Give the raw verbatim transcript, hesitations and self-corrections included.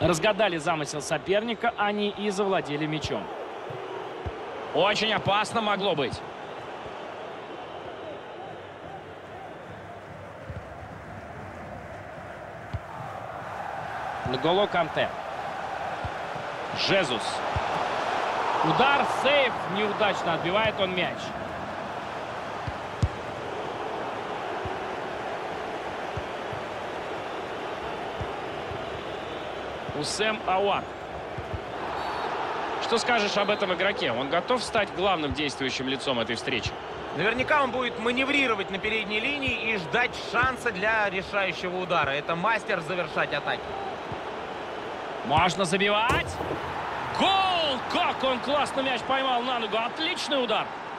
Разгадали замысел соперника, они и завладели мячом. Очень опасно могло быть. Нголо Канте. Жезус. Удар, сейв. Неудачно отбивает он мяч. Усем Ауар. Что скажешь об этом игроке? Он готов стать главным действующим лицом этой встречи? Наверняка он будет маневрировать на передней линии и ждать шанса для решающего удара. Это мастер завершать атаки. Можно забивать. Гол! Как он классно мяч поймал на ногу. Отличный удар.